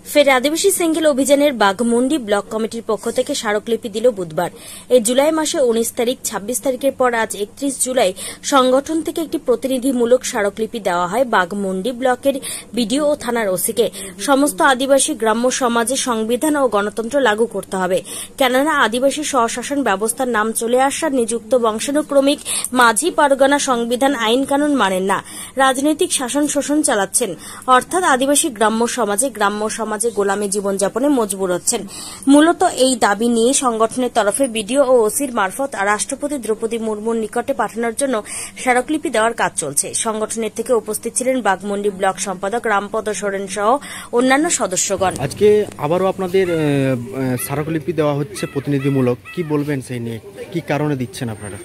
ফের আদিবাসী সেঙ্গেল অভিযানের বাঘমুন্ডি ব্লক কমিটির পক্ষ থেকে স্মারকলিপি দিল বুধবার। এই জুলাই মাসে 19 তারিখ 26 তারিখের পর আজ 31 জুলাই সংগঠন থেকে একটি প্রতিনিধিমূলক স্মারকলিপি দেওয়া হয় বাঘমুন্ডি ব্লকের বিডিও ও থানার ওসিকে। সমস্ত আদিবাসী গ্রাম্য সমাজে সংবিধান ও গণতন্ত্র লাগু করতে হবে, কেননা আদিবাসী স্বশাসন ব্যবস্থার নাম চলে আসার নিযুক্ত বংশানুক্রমিক মাঝি পারগনা সংবিধান আইন কানুন মানেন না, রাজনৈতিক শাসন শোষণ চালাচ্ছেন, অর্থাৎ আদিবাসী গ্রাম্য সমাজে গোলামী জীবনযাপনে মজবুর হচ্ছেন। মূলত এই দাবি নিয়ে সংগঠনের তরফে বিডিও ও ওসির মারফত রাষ্ট্রপতি দ্রৌপদী মুর্মুর নিকটে পাঠানোর জন্য স্মারকলিপি দেওয়ার কাজ চলছে। সংগঠনের থেকে উপস্থিত ছিলেন বাঘমুন্ডি ব্লক সম্পাদক রামপদ সোরেন সহ অন্যান্য সদস্যগণ। আজকে আবারও আপনাদের স্মারকলিপি দেওয়া হচ্ছে প্রতিনিধিমূলক, কি বলবেন সেই নিয়ে, কি কারণে দিচ্ছেন আপনারা?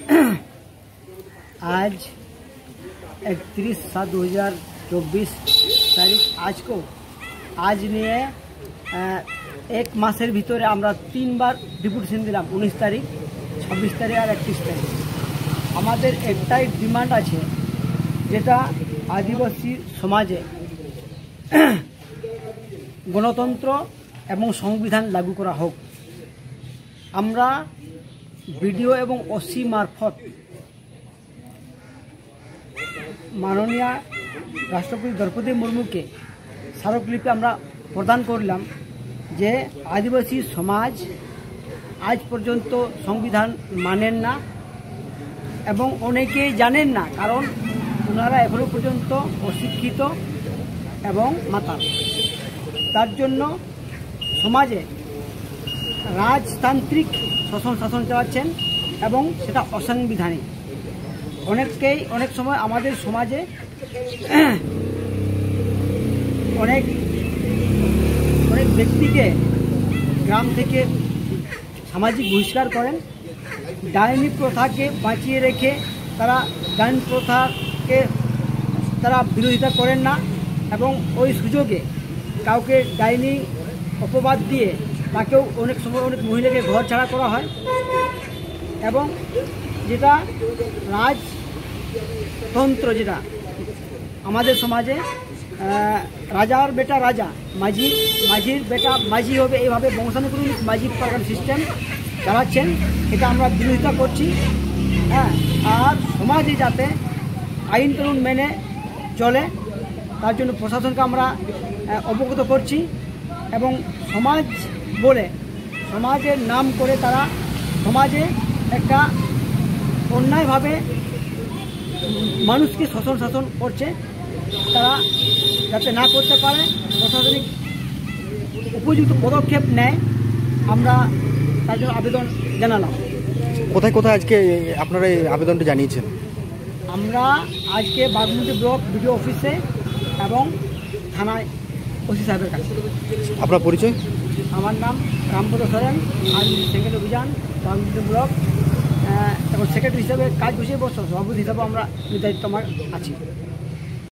आज 31/7/2024 তারিখ আজ নিয়ে এক মাসের ভিতরে আমরা 3 বার ডেপুটেশন দিলাম, 19 তারিখ 26 তারিখ আর 31 তারিখ। আমাদের একটাই ডিমান্ড আছে, যেটা আদিবাসী সমাজে গণতন্ত্র এবং সংবিধান লাগু করা হোক। আমরা বিডিও এবং ওসি মারফত মাননীয় রাষ্ট্রপতি দ্রৌপদী মুর্মুকে স্মারকলিপি আমরা প্রদান করলাম যে আদিবাসী সমাজ আজ পর্যন্ত সংবিধান মানেন না এবং অনেকেই জানেন না, কারণ ওনারা এখনো পর্যন্ত অশিক্ষিত এবং মাতাল। তার জন্য সমাজে রাজতান্ত্রিক শাসন চালাচ্ছেন এবং সেটা অসাংবিধানিক। অনেক সময় আমাদের সমাজে অনেক ব্যক্তিকে গ্রাম থেকে সামাজিক বহিষ্কার করেন। ডাইনি প্রথাকে বাঁচিয়ে রেখে তারা ডাইনি প্রথাকে তারা বিরোধিতা করেন না এবং ওই সুযোগে কাউকে ডাইনি অপবাদ দিয়ে তাকেও অনেক সময় অনেক মহিলাকে ঘর ছাড়া করা হয়। এবং যেটা রাজতন্ত্র, যেটা আমাদের সমাজে রাজার বেটা রাজা, মাঝির বেটা মাঝি হবে, এইভাবে বংশানুক্রমিক মাঝি পারগান সিস্টেম চালাচ্ছেন, এটা আমরা বিরোধিতা করছি। হ্যাঁ, আর সমাজে যাতে আইন কানুন মেনে চলে তার জন্য প্রশাসনকে আমরা অবগত করছি। এবং সমাজ বলে সমাজের নাম করে তারা সমাজে একটা অন্যায়ভাবে মানুষকে শাসন করছে, তারা যাতে না করতে পারে প্রশাসনিক উপযুক্ত পদক্ষেপ নেয়, আমরা তার জন্য আবেদন জানালাম। কোথায় কোথায় আজকে আপনারা এই আবেদনটা জানিয়েছেন? আমরা আজকে বাঘমুন্ডি ব্লক বিডিও অফিসে এবং থানায় ওসি সাহেবের কাছে। আপনার পরিচয়? আমার নাম রামপদ সোরেন, আদিবাসী সেঙ্গেল অভিযান বাঘমুন্ডি ব্লক এবং সেক্রেটারি হিসাবে কাজ বসিয়ে সভাপতি হিসাবে আমরা দায়িত্ব আমার আছি।